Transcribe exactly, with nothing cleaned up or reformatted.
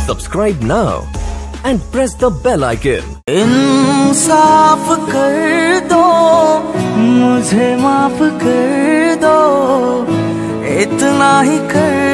Subscribe now and press the bell icon. इंसाफ कर दो, मुझे माफ कर दो, इतना ही कर